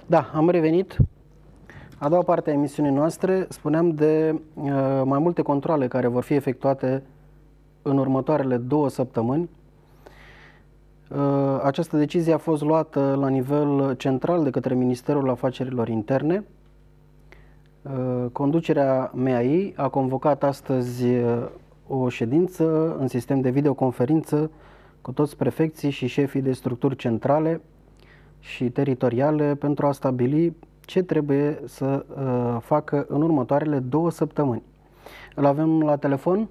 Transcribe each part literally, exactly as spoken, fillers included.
Da, am revenit. A doua parte a emisiunii noastre, spuneam de uh, mai multe controale care vor fi efectuate în următoarele două săptămâni. Uh, această decizie a fost luată la nivel central de către Ministerul Afacerilor Interne. Uh, conducerea M A I a convocat astăzi uh, o ședință în sistem de videoconferință cu toți prefecții și șefii de structuri centrale și teritoriale pentru a stabili ce trebuie să uh, facă în următoarele două săptămâni. Îl avem la telefon?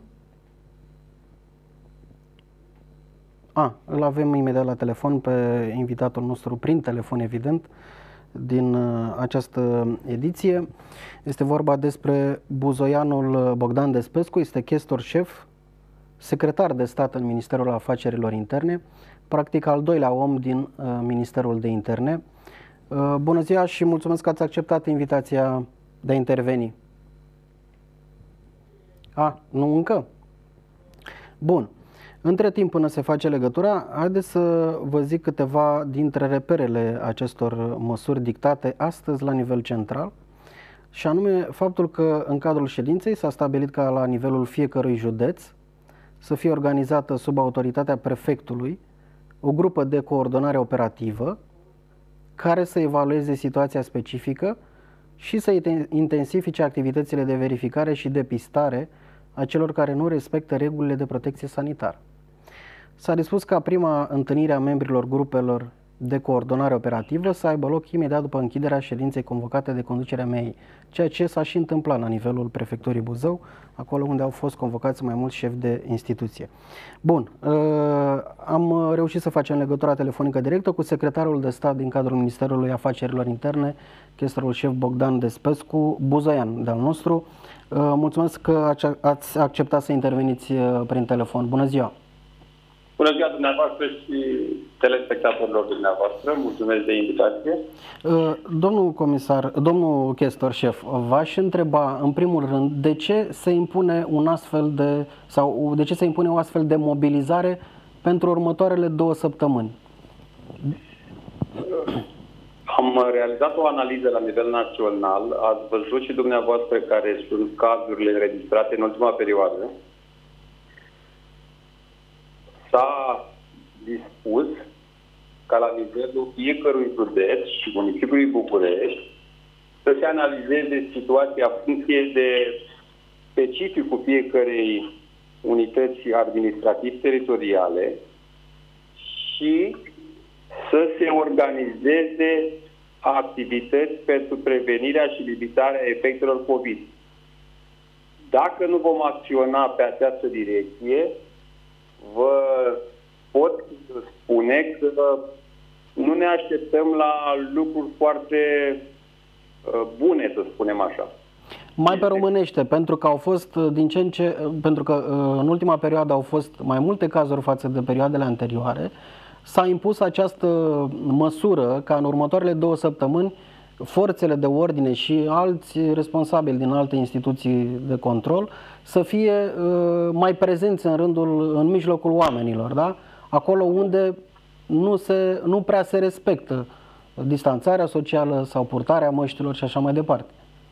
A, îl avem imediat la telefon pe invitatul nostru, prin telefon evident, din uh, această ediție. Este vorba despre buzoianul Bogdan Despescu, este chestor șef, secretar de stat în Ministerul Afacerilor Interne, practic al doilea om din uh, Ministerul de Interne. Uh, bună ziua și mulțumesc că ați acceptat invitația de a interveni. A, nu încă? Bun. Între timp, până se face legătura, haideți să vă zic câteva dintre reperele acestor măsuri dictate astăzi la nivel central, și anume faptul că în cadrul ședinței s-a stabilit ca la nivelul fiecărui județ să fie organizată sub autoritatea prefectului o grupă de coordonare operativă care să evalueze situația specifică și să intensifice activitățile de verificare și depistare a celor care nu respectă regulile de protecție sanitară. S-a dispus ca prima întâlnire a membrilor grupelor de coordonare operativă să aibă loc imediat după închiderea ședinței convocate de conducerea M A I, ceea ce s-a și întâmplat la nivelul prefecturii Buzău, acolo unde au fost convocați mai mulți șefi de instituție. Bun, am reușit să facem legătura telefonică directă cu secretarul de stat din cadrul Ministerului Afacerilor Interne, chestorul șef Bogdan Despescu, buzoian de-al nostru. Mulțumesc că ați acceptat să interveniți prin telefon. Bună ziua! Bună ziua dumneavoastră și telespectatorilor dumneavoastră. Mulțumesc de invitație. Domnul comisar, domnul chestor șef, v-aș întreba în primul rând de ce se impune un astfel de sau de ce se impune o astfel de mobilizare pentru următoarele două săptămâni? Am realizat o analiză la nivel național. Ați văzut și dumneavoastră care sunt cazurile înregistrate în ultima perioadă. S-a dispus ca la nivelul fiecărui județ și municipiului București să se analizeze situația în funcție de specificul fiecărei unități administrativ-teritoriale și să se organizeze activități pentru prevenirea și limitarea efectelor COVID. Dacă nu vom acționa pe această direcție, vă pot spune că nu ne așteptăm la lucruri foarte uh, bune, să spunem așa. Mai pe românește, pentru că au fost din ce în ce, pentru că în ultima perioadă au fost mai multe cazuri față de perioadele anterioare, s-a impus această măsură ca în următoarele două săptămâni forțele de ordine și alți responsabili din alte instituții de control să fie uh, mai prezenți în rândul, în mijlocul oamenilor, da? Acolo unde nu, se, nu prea se respectă distanțarea socială sau purtarea măștilor și așa mai departe.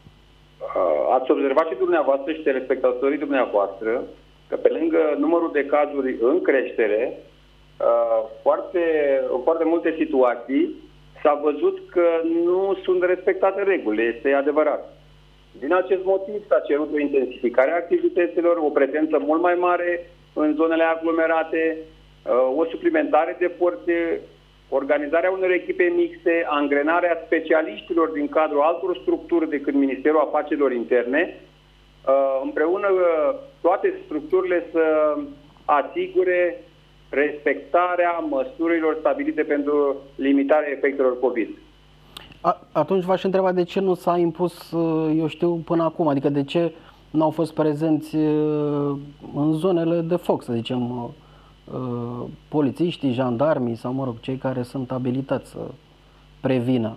Ați observat și dumneavoastră și telespectatorii dumneavoastră că pe lângă numărul de cazuri în creștere, foarte, în foarte multe situații s-a văzut că nu sunt respectate regulile, este adevărat. Din acest motiv s-a cerut o intensificare a activităților, o prezență mult mai mare în zonele aglomerate, o suplimentare de forțe, organizarea unor echipe mixte, angrenarea specialiștilor din cadrul altor structuri decât Ministerul Afacerilor Interne, împreună toate structurile să asigure respectarea măsurilor stabilite pentru limitarea efectelor COVID. A, atunci v-aș întreba de ce nu s-a impus, eu știu, până acum, adică de ce nu au fost prezenți în zonele de foc, să zicem, polițiștii, jandarmii sau, mă rog, cei care sunt abilitați să prevină.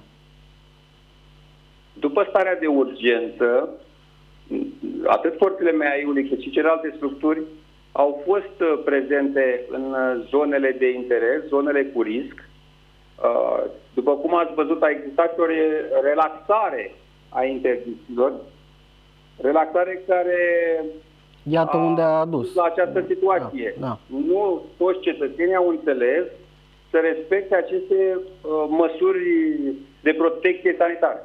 După starea de urgență, atât forțele M A I-ului cât și celelalte structuri au fost prezente în zonele de interes, zonele cu risc, După cum ați văzut, a existat o relaxare a interdicțiilor, relaxare care Iată unde a adus la această situație. Da, da. Nu toți cetățenii au înțeles să respecte aceste uh, măsuri de protecție sanitară.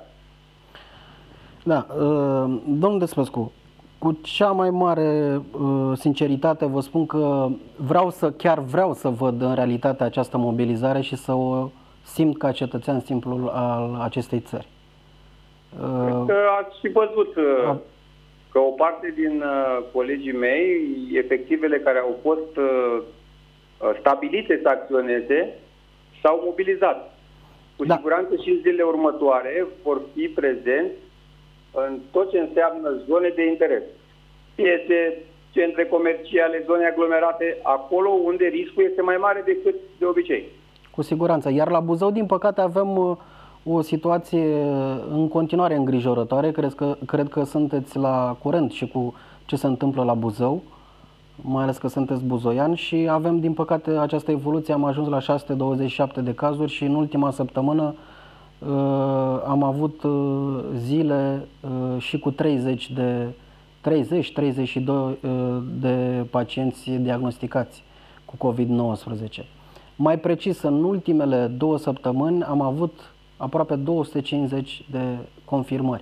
Da, uh, domnul Despescu, cu cea mai mare uh, sinceritate vă spun că vreau să, chiar vreau să văd în realitate această mobilizare și să o simt ca cetățean simplu al acestei țări. Uh, Cred că ați și văzut uh, că o parte din uh, colegii mei, efectivele care au fost uh, stabilite să acționeze, s-au mobilizat. Cu da. siguranță și în zilele următoare vor fi prezenți în tot ce înseamnă zone de interes. Piețe, centre comerciale, zone aglomerate, acolo unde riscul este mai mare decât de obicei. Cu siguranță. Iar la Buzău, din păcate, avem uh, o situație în continuare îngrijorătoare. Cred că, cred că sunteți la curent și cu ce se întâmplă la Buzău, mai ales că sunteți buzoian, și avem, din păcate, această evoluție. Am ajuns la șase sute douăzeci și șapte de cazuri și în ultima săptămână uh, am avut uh, zile uh, și cu treizeci de treizeci treizeci și doi uh, de pacienți diagnosticați cu COVID nouăsprezece. Mai precis, în ultimele două săptămâni am avut aproape două sute cincizeci de confirmări.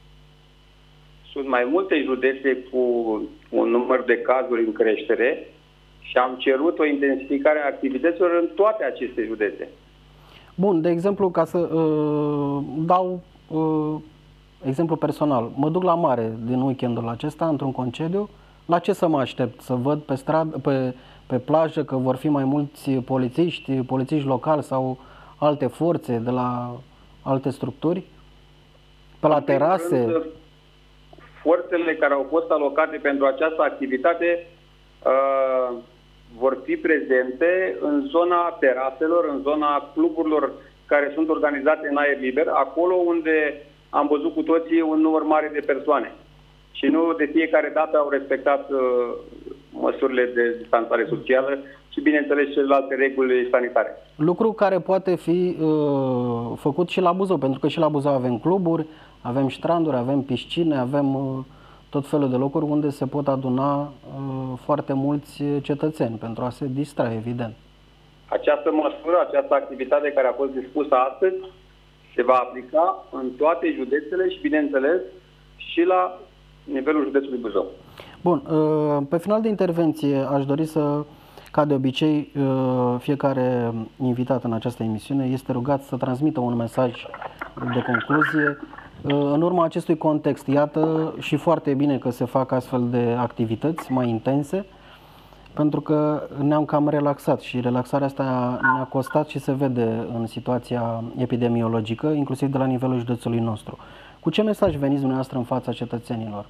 Sunt mai multe județe cu un număr de cazuri în creștere și am cerut o intensificare a activităților în toate aceste județe. Bun, de exemplu, ca să uh, dau uh, exemplu personal, mă duc la mare din weekendul acesta, într-un concediu. La ce să mă aștept? Să văd pe stradă, pe, pe plajă că vor fi mai mulți polițiști, polițiști locali sau alte forțe de la alte structuri? Pe la terase? Rând, forțele care au fost alocate pentru această activitate uh, vor fi prezente în zona teraselor, în zona cluburilor care sunt organizate în aer liber, acolo unde am văzut cu toții un număr mare de persoane. Și nu de fiecare dată au respectat uh, măsurile de distanțare socială și, bineînțeles, celelalte reguli sanitare. Lucru care poate fi uh, făcut și la Buzău, pentru că și la Buzău avem cluburi, avem stranduri, avem piscine, avem uh, tot felul de locuri unde se pot aduna uh, foarte mulți cetățeni pentru a se distra, evident. Această măsură, această activitate care a fost dispusă astăzi se va aplica în toate județele și, bineînțeles, și la nivelul județului Buzău. Bun, pe final de intervenție aș dori să, ca de obicei, fiecare invitat în această emisiune este rugat să transmită un mesaj de concluzie în urma acestui context. Iată, și foarte bine că se fac astfel de activități mai intense, pentru că ne-am cam relaxat și relaxarea asta ne-a costat și se vede în situația epidemiologică, inclusiv de la nivelul județului nostru. Cu ce mesaj veniți dumneavoastră în fața cetățenilor?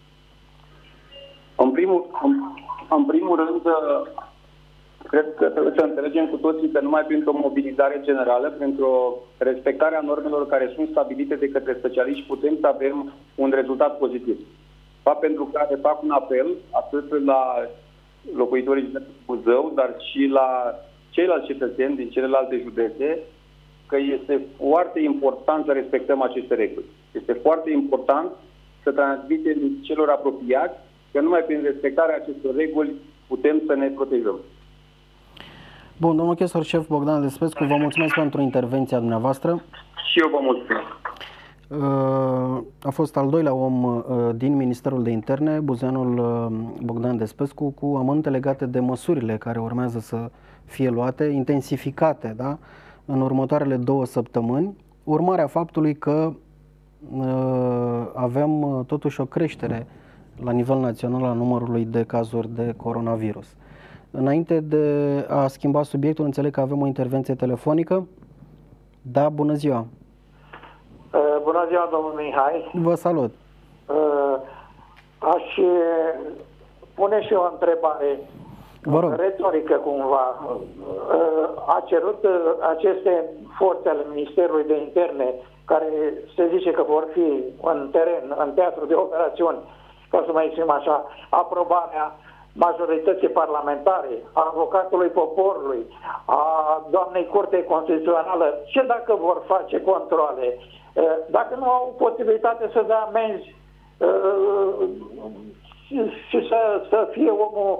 În primul, în, în primul rând, cred că trebuie să înțelegem cu toții că numai printr-o mobilizare generală, printr-o respectare a normelor care sunt stabilite de către specialiști, putem să avem un rezultat pozitiv. Fapt pentru care fac un apel atât la locuitorii din Buzău, dar și la ceilalți cetățeni din celelalte județe, că este foarte important să respectăm aceste reguli. Este foarte important să transmitem celor apropiați că numai prin respectarea acestor reguli putem să ne protejăm. Bun, domnul chestor șef Bogdan Despescu, vă mulțumesc pentru intervenția dumneavoastră. Și eu vă mulțumesc. A fost al doilea om din Ministerul de Interne, buzoianul Bogdan Despescu, cu amănunte legate de măsurile care urmează să fie luate, intensificate, da, în următoarele două săptămâni, urmarea faptului că avem totuși o creștere la nivel național a numărului de cazuri de coronavirus. Înainte de a schimba subiectul, înțeleg că avem o intervenție telefonică. Da, bună ziua! Bună ziua, domnul Mihai! Vă salut! Aș pune și o întrebare retorică cumva. A cerut aceste forțe ale Ministerului de Interne, care se zice că vor fi în teren, în teatru de operațiuni, ca să mai zicem așa, aprobarea majorității parlamentare, a avocatului poporului, a doamnei Curte Constituțională, ce dacă vor face controle? Dacă nu au posibilitate să dea amenzi și să, să fie omul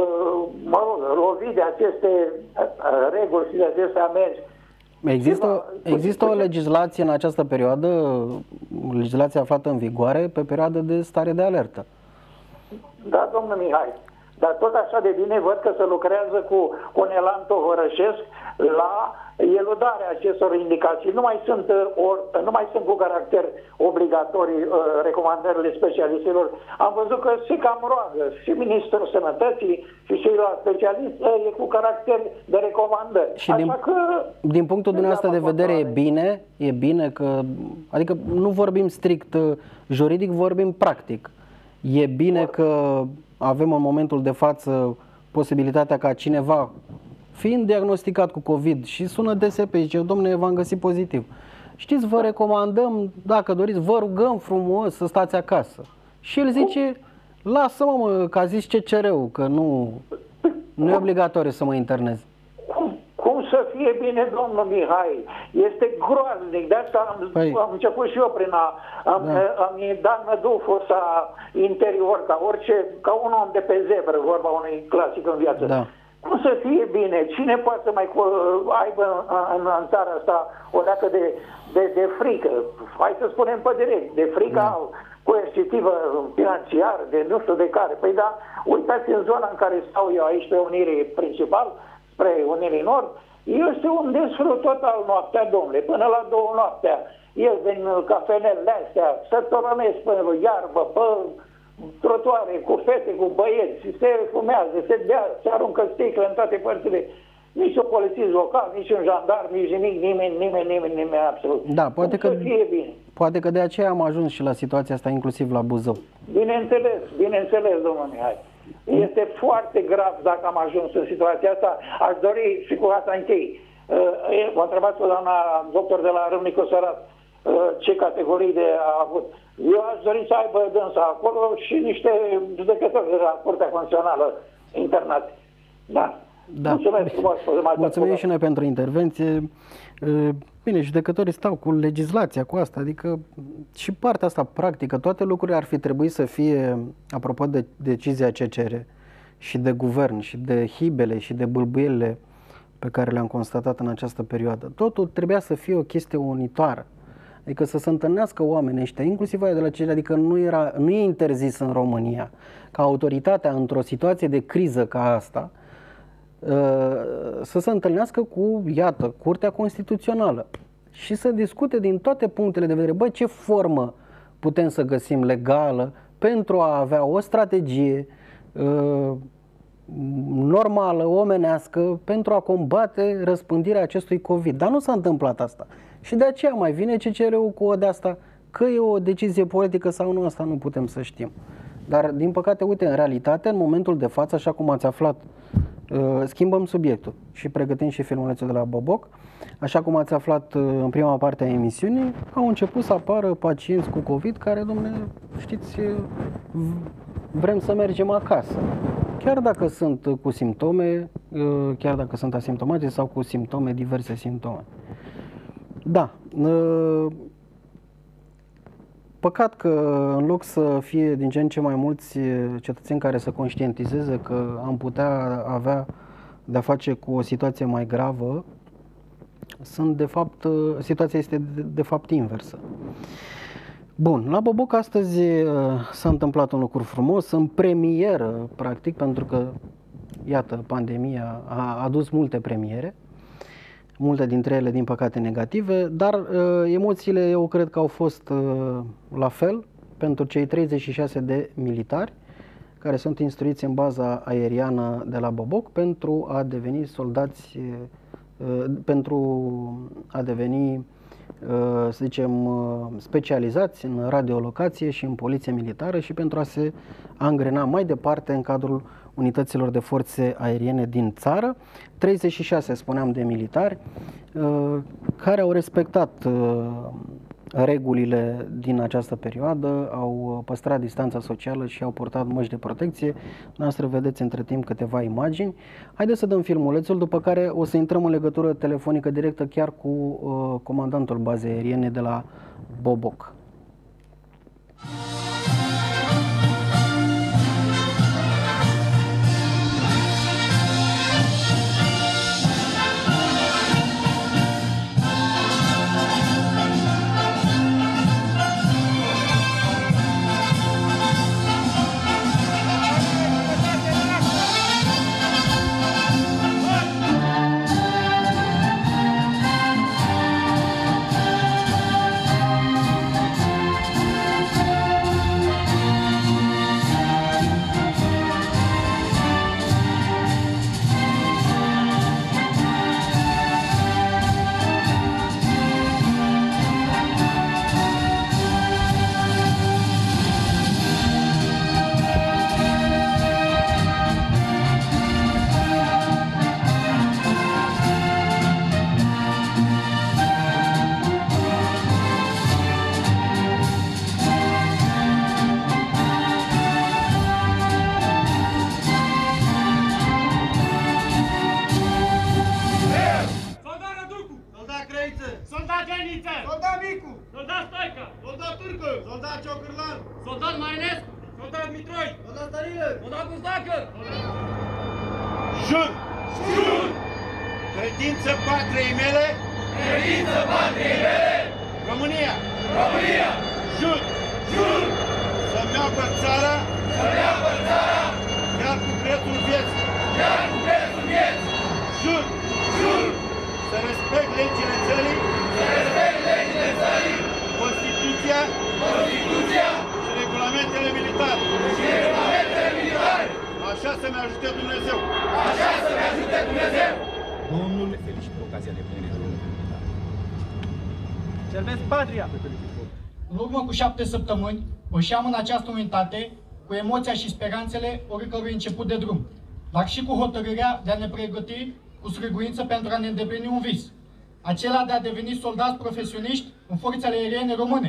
mă rog, lovit de aceste reguli și de aceste amenzi. Există, există o legislație în această perioadă, legislația aflată în vigoare pe perioadă de stare de alertă. Da, domnul Mihai, dar tot așa de bine văd că se lucrează cu, cu un elan tovărășesc la eludarea acestor indicații. Nu mai sunt, or, nu mai sunt cu caracter obligatorii recomandările specialiștilor. Am văzut că se cam roagă și Ministrul Sănătății și ceilalți specialiști e cu caracter de recomandări. Și din, că, din punctul dumneavoastră de vedere e bine, e bine că, adică nu vorbim strict juridic, vorbim practic. E bine că avem în momentul de față posibilitatea ca cineva, fiind diagnosticat cu COVID și sună D S P, zice, domnule, v-am găsit pozitiv. Știți, vă recomandăm, dacă doriți, vă rugăm frumos să stați acasă. Și el zice, lasă-mă, mă, că a zis C C R-ul, că nu, nu e obligatoriu să mă internez. Cum, cum să fie bine, domnul Mihai? Este groaznic. De asta am, păi, am început și eu prin a am, da. am dat năduful ăsta interior, ca orice, ca un om de pe zebră, vorba unui clasic în viață. Da. Cum să fie bine? Cine poate să mai aibă în, în țara asta o leacă de, de, de frică? Hai să spunem pe direct, de frică da. coercitivă financiară, de nu știu de care. Păi da, uitați în zona în care stau eu aici pe Unirii principal, spre Unirii Nord, este un desfrut total noaptea, domnule, până la două noaptea. El din cafenelele astea, să toronesc până la iarbă, pe trotuare, cu fete, cu băieți, se fumează, se bea, se aruncă sticle în toate părțile. Nici un polițist local, nici un jandarm, nici nimic, nimeni, nimeni, nimeni, nimeni, absolut. Da, poate că, să fie bine. Poate că de aceea am ajuns și la situația asta, inclusiv la Buzău. Bineînțeles, bineînțeles, domnul Mihai. Este foarte grav dacă am ajuns în situația asta. Aș dori, și cu asta închei, m-a întrebat o doamna doctor de la Râmnicu Sărat ce categorii de a avut. Eu aș dori să aibă dânsa acolo și niște judecători de la Curtea Constituțională internați. Da. Da. Mulțumesc frumos. Mulțumim și noi pentru intervenție. Bine, judecătorii stau cu legislația, cu asta, adică și partea asta practică, toate lucrurile ar fi trebuit să fie, apropo de decizia C C R și de guvern și de hibele și de bâlbâielile pe care le-am constatat în această perioadă. Totul trebuia să fie o chestie unitară. Adică să se întâlnească oamenii ăștia, inclusiv aia de la C C R, adică nu, era, nu e interzis în România ca autoritatea într-o situație de criză ca asta să se întâlnească cu, iată, Curtea Constituțională și să discute din toate punctele de vedere, bă, ce formă putem să găsim legală pentru a avea o strategie uh, normală, omenească, pentru a combate răspândirea acestui COVID. Dar nu s-a întâmplat asta. Și de aceea mai vine C C R-ul cu o de asta, că e o decizie politică sau nu, asta nu putem să știm. Dar, din păcate, uite, în realitate, în momentul de față, așa cum ați aflat, schimbăm subiectul și pregătim și filmulețul de la Boboc. Așa cum ați aflat în prima parte a emisiunii, au început să apară pacienți cu COVID care, domne, știți, vrem să mergem acasă. Chiar dacă sunt cu simptome, chiar dacă sunt asimptomatici sau cu simptome, diverse simptome. Da. Păcat că în loc să fie din ce în ce mai mulți cetățeni care să conștientizeze că am putea avea de-a face cu o situație mai gravă, sunt de fapt, situația este de, de fapt inversă. Bun, la Boboc astăzi s-a întâmplat un lucru frumos, în premieră, practic, pentru că, iată, pandemia a adus multe premiere, multe dintre ele, din păcate, negative, dar uh, emoțiile, eu cred că au fost uh, la fel pentru cei treizeci și șase de militari care sunt instruiți în baza aeriană de la Boboc pentru a deveni soldați, uh, pentru a deveni, uh, să zicem, uh, specializați în radiolocație și în poliție militară și pentru a se angrena mai departe în cadrul unităților de forțe aeriene din țară. treizeci și șase, spuneam, de militari care au respectat regulile din această perioadă, au păstrat distanța socială și au purtat măști de protecție. Noastră vedeți între timp câteva imagini. Haideți să dăm filmulețul, după care o să intrăm în legătură telefonică directă chiar cu uh, comandantul bazei aeriene de la Boboc. Jur! Jur! Credință patriei mele! Credință patriei mele! România! România! Jur! Jur! Să-mi apăr țara! Să-mi apăr țara! Chiar cu prețul vieții! Chiar cu prețul vieții! Jur! Jur! Să respect legile țării! Să respect legile țării! Constituția! Constituția! Și regulamentele militare! Și regulamentele militare! Așa să-mi ajute Dumnezeu! Așa să-mi ajute Dumnezeu! Domnul le felicit pe ocazia nebunii de România. Servesc patria! În urmă cu șapte săptămâni, pășeam în această unitate cu emoția și speranțele oricărui început de drum, dar și cu hotărârea de a ne pregăti cu sârguință pentru a ne îndeplini un vis, acela de a deveni soldați profesioniști în forțele aeriene române.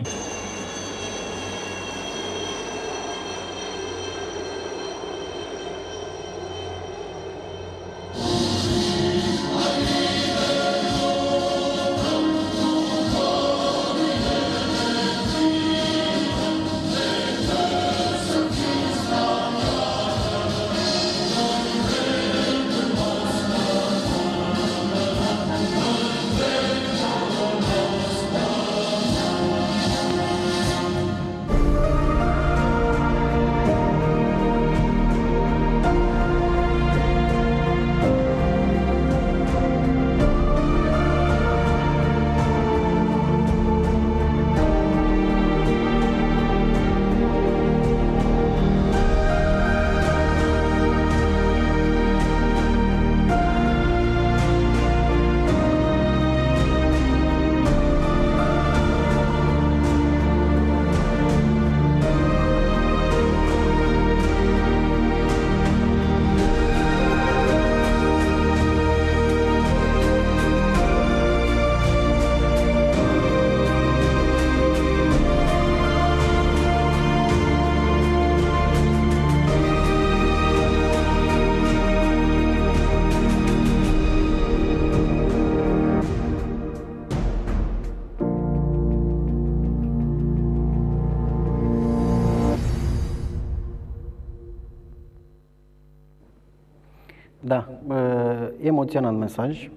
Da, emoționant mesaj,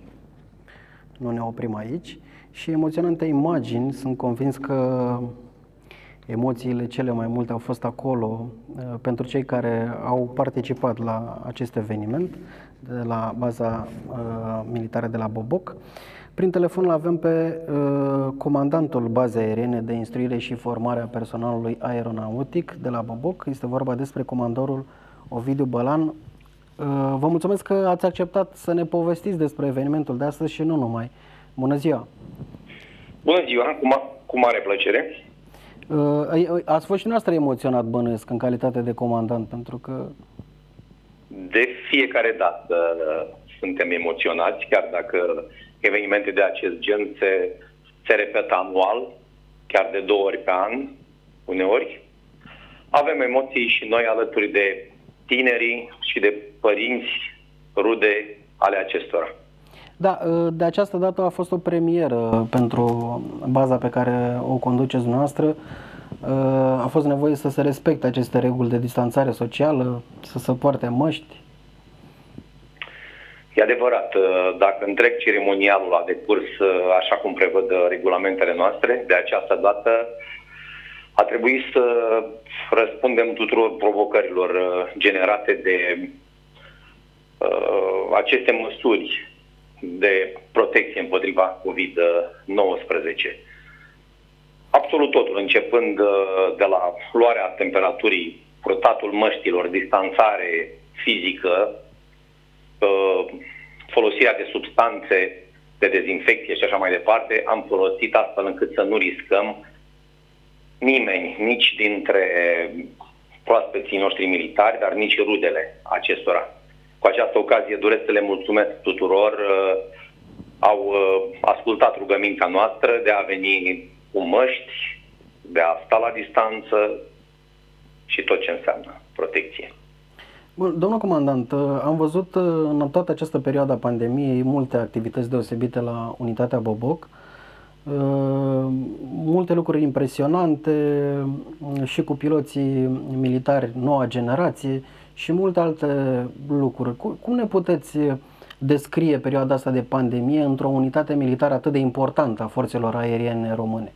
nu ne oprim aici, și emoționante imagini. Sunt convins că emoțiile cele mai multe au fost acolo pentru cei care au participat la acest eveniment de la baza uh, militară de la Boboc. Prin telefon îl avem pe uh, comandantul bazei aeriene de instruire și formare a personalului aeronautic de la Boboc. Este vorba despre comandorul Ovidiu Bălan. Vă mulțumesc că ați acceptat să ne povestiți despre evenimentul de astăzi și nu numai. Bună ziua! Bună ziua! Cu, ma cu mare plăcere! Ați fost și noastră emoționat, bănuiesc, în calitate de comandant, pentru că... De fiecare dată suntem emoționați, chiar dacă evenimente de acest gen se, se repetă anual. chiar de două ori pe an, uneori. Avem emoții și noi alături de tinerii și de părinți, rude ale acestora. Da, de această dată a fost o premieră pentru baza pe care o conduceți dumneavoastră. A fost nevoie să se respecte aceste reguli de distanțare socială, să se poarte măști. E adevărat, dacă întreg ceremonialul a decurs așa cum prevăd regulamentele noastre, de această dată a trebuit să răspundem tuturor provocărilor generate de uh, aceste măsuri de protecție împotriva covid nouăsprezece. Absolut totul, începând de la luarea temperaturii, purtatul măștilor, distanțare fizică, folosirea de substanțe de dezinfecție și așa mai departe, am folosit astfel încât să nu riscăm nimeni, nici dintre proaspeții noștri militari, dar nici rudele acestora. Cu această ocazie doresc să le mulțumesc tuturor, au ascultat rugămintea noastră de a veni cu măști, de a sta la distanță și tot ce înseamnă protecție. Bun, domnul comandant, am văzut în toată această perioadă a pandemiei multe activități deosebite la unitatea Boboc, multe lucruri impresionante și cu piloții militari noua generație și multe alte lucruri. Cum ne puteți descrie perioada asta de pandemie într-o unitate militară atât de importantă a forțelor aeriene române?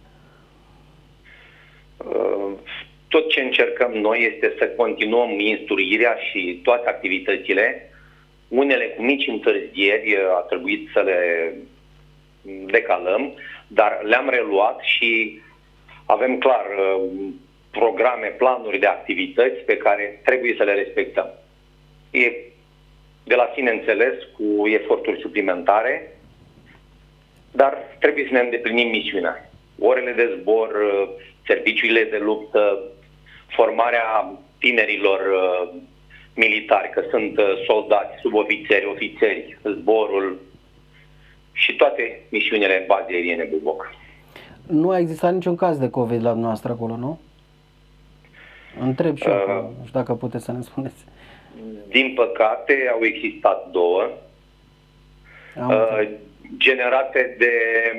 Tot ce încercăm noi este să continuăm instruirea și toate activitățile. Unele cu mici întârzieri a trebuit să le decalăm, dar le-am reluat și avem clar programe, planuri de activități pe care trebuie să le respectăm. E de la sine înțeles, cu eforturi suplimentare, dar trebuie să ne îndeplinim misiunea. Orele de zbor, serviciile de luptă, formarea tinerilor militari, că sunt soldați, subofițeri, ofițeri, zborul și toate misiunile bazei aeriene Boboc. Nu a existat niciun caz de COVID la dumneavoastră acolo, nu? Întreb și eu, uh, nu știu dacă puteți să ne spuneți. Din păcate, au existat două, uh, generate de,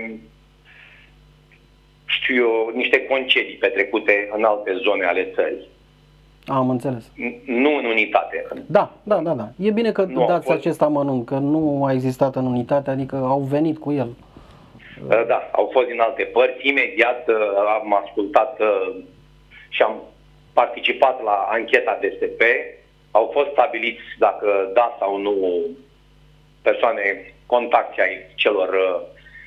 știu eu, niște concedii petrecute în alte zone ale țării. Am înțeles. Nu în unitate. Da, da, da, da. E bine că nu dați fost... acest amănunt, că nu a existat în unitate, adică au venit cu el. Uh, da, au fost din alte părți. Imediat uh, am ascultat uh, și am participat la ancheta D S P. Au fost stabiliți dacă da sau nu persoane contacte ai celor uh,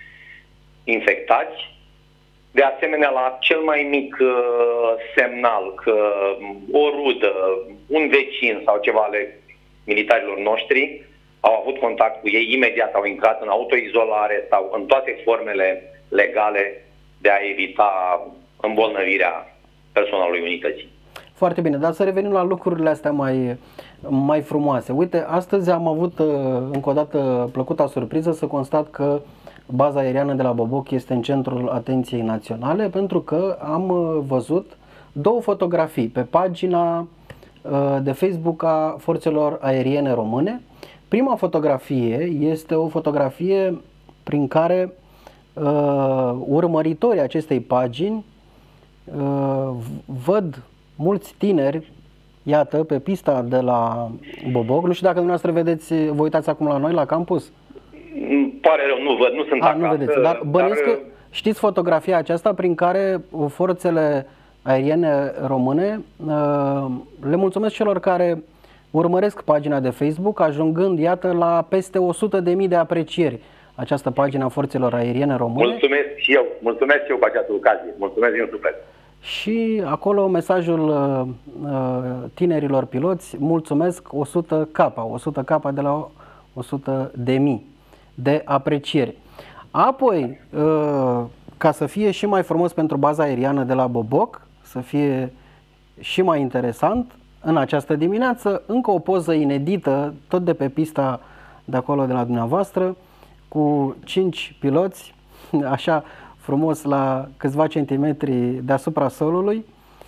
infectați. De asemenea, la cel mai mic uh, semnal că o rudă, un vecin sau ceva ale militarilor noștri au avut contact cu ei, imediat au intrat în autoizolare sau în toate formele legale de a evita îmbolnăvirea personalului unității. Foarte bine, dar să revenim la lucrurile astea mai, mai frumoase. Uite, astăzi am avut încă o dată plăcuta surpriză să constat că baza aeriană de la Boboc este în centrul atenției naționale, pentru că am văzut două fotografii pe pagina de Facebook a forțelor aeriene române. Prima fotografie este o fotografie prin care uh, urmăritorii acestei pagini uh, văd mulți tineri, iată, pe pista de la Boboc. Nu știu dacă dumneavoastră vedeți, vă uitați acum la noi, la campus? Îmi pare rău, nu văd, nu sunt A, acasă. nu vedeți, dar bănuiesc dar... că știți fotografia aceasta prin care forțele aeriene române uh, le mulțumesc celor care urmăresc pagina de Facebook, ajungând, iată, la peste o sută de mii de aprecieri această pagină a forțelor aeriene române. Mulțumesc și eu, mulțumesc și eu cu această ocazie, mulțumesc din suflet. Și acolo mesajul uh, tinerilor piloți, mulțumesc o sută K, o sută K de la o sută de mii de aprecieri. Apoi, uh, ca să fie și mai frumos pentru baza aeriană de la Boboc, să fie și mai interesant, în această dimineață, încă o poză inedită, tot de pe pista de acolo de la dumneavoastră, cu cinci piloți, așa frumos la câțiva centimetri deasupra solului.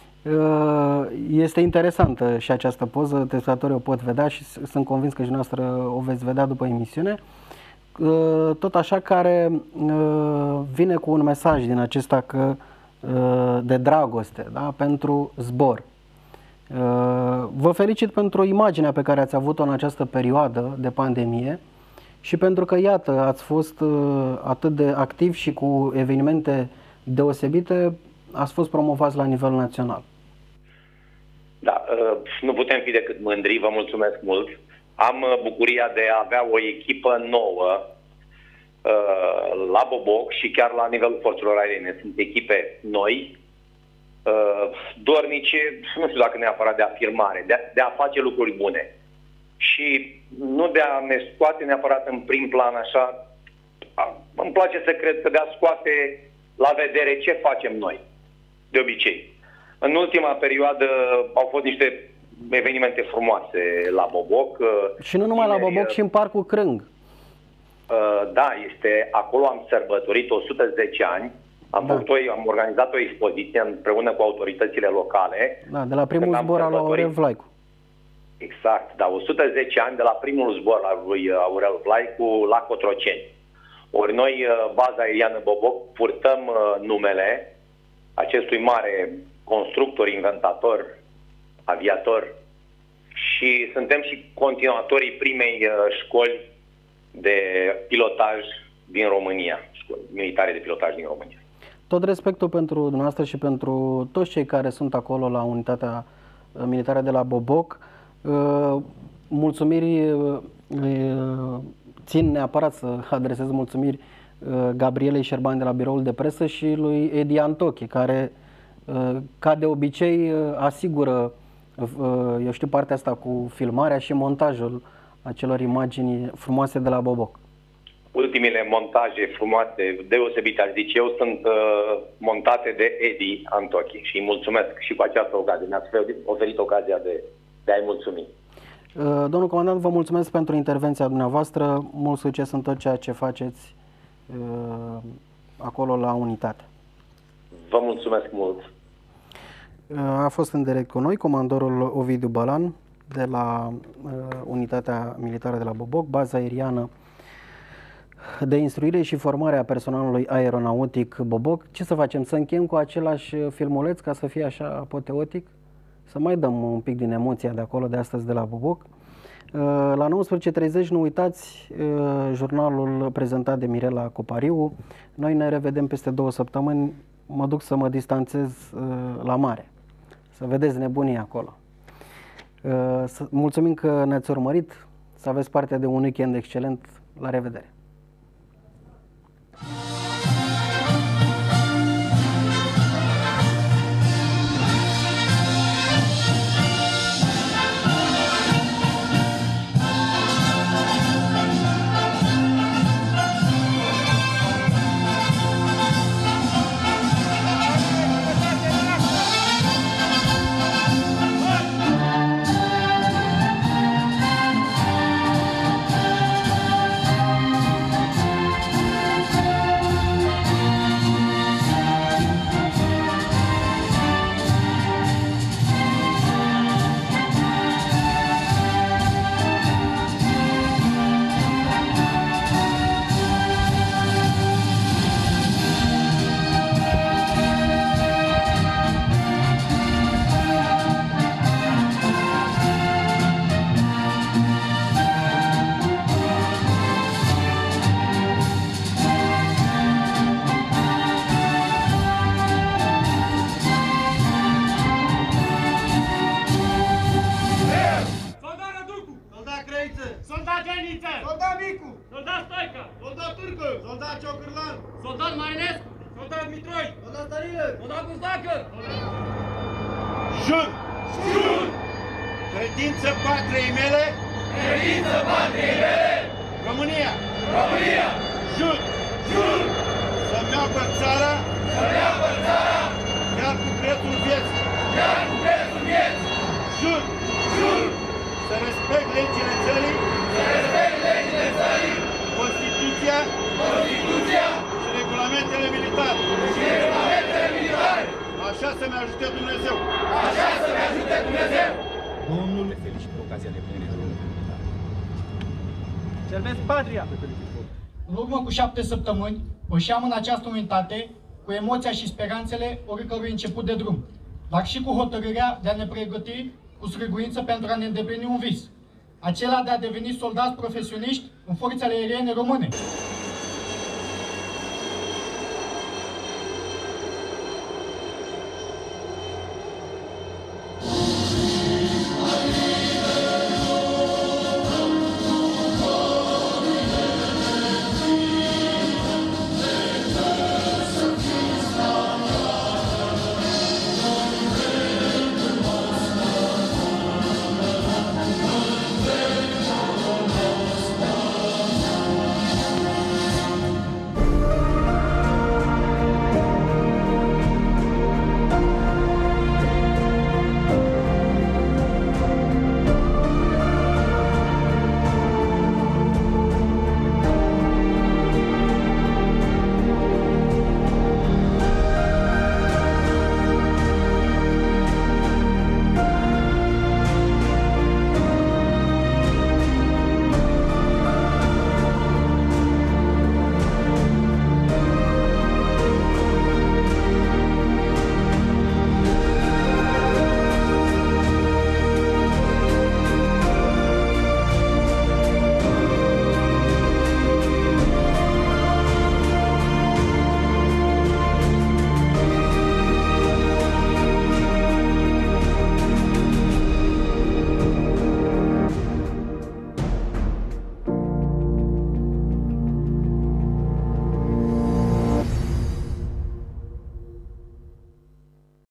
Este interesantă și această poză, telespectatorii o pot vedea și sunt convins că și noastră o veți vedea după emisiune. Tot așa, care vine cu un mesaj din acesta că, de dragoste, da? Pentru zbor. Vă felicit pentru imaginea pe care ați avut-o în această perioadă de pandemie și pentru că, iată, ați fost atât de activ și cu evenimente deosebite, ați fost promovați la nivel național. Da, nu putem fi decât mândri, vă mulțumesc mult. Am bucuria de a avea o echipă nouă la Boboc și chiar la nivelul forțelor aeriene. Sunt echipe noi, dornice, nu știu dacă neapărat de afirmare, de a, de a face lucruri bune. Și nu de a ne scoate neapărat în prim plan așa, îmi place să cred că de a scoate la vedere ce facem noi, de obicei. În ultima perioadă au fost niște evenimente frumoase la Boboc. Și nu numai tineri, la Boboc, și în Parcul Crâng. Da, este, acolo am sărbătorit o sută zece ani. Am, da. o, am organizat o expoziție împreună cu autoritățile locale. Da, de la primul zbor al lui Aurel Vlaicu. Exact, da, o sută zece ani de la primul zbor al lui Aurel Vlaicu la Cotroceni. Ori noi, baza aeriană Boboc, purtăm numele acestui mare constructor, inventator, aviator și suntem și continuatorii primei școli de pilotaj din România, școli militare de pilotaj din România. Tot respectul pentru dumneavoastră și pentru toți cei care sunt acolo la unitatea militară de la Boboc. Mulțumiri, țin neapărat să adresez mulțumiri Gabrielei Șerban de la biroul de presă și lui Edi Antochi, care, ca de obicei, asigură, eu știu, partea asta cu filmarea și montajul acelor imagini frumoase de la Boboc. Ultimele montaje frumoase, deosebite, aș zice eu, sunt uh, montate de Edi Antochi și îi mulțumesc și cu această ocazie. Mi-ați oferit ocazia de, de a-i mulțumi. Uh, domnul comandant, vă mulțumesc pentru intervenția dumneavoastră. Mult succes în tot ceea ce faceți uh, acolo la unitate. Vă mulțumesc mult. Uh, a fost în direct cu noi comandorul Ovidiu Bălan de la uh, unitatea militară de la Boboc, baza aeriană de instruire și formare a personalului aeronautic Boboc. Ce să facem? Să încheiem cu același filmuleț ca să fie așa apoteotic? Să mai dăm un pic din emoția de acolo, de astăzi, de la Boboc. La nouăsprezece treizeci, nu uitați, jurnalul prezentat de Mirela Copariu. Noi ne revedem peste două săptămâni. Mă duc să mă distanțez la mare, să vedeți nebunii acolo. Mulțumim că ne-ați urmărit. Să aveți parte de un weekend excelent. La revedere! Jur! Jur! Credință patriei mele! Credință patriei mele! România! România! Jur! Jur! Să-mi apăr țara! Să-mi apăr țara! Chiar cu prețul vieții! Chiar cu prețul vieții! Jur! Jur! Să respect legile țării! Să respect legile țării! Constituția! Constituția! Și regulamentele militare! Așa să-mi ajute Dumnezeu! Așa să-mi ajute Dumnezeu! Domnul le felicit cu ocazia nebunii de drum. Servesc patria! În urmă cu șapte săptămâni, pășeam în această unitate cu emoția și speranțele oricărui început de drum, dar și cu hotărârea de a ne pregăti cu sfârguință pentru a ne îndeplini un vis, acela de a deveni soldați profesioniști în forțele aeriene române.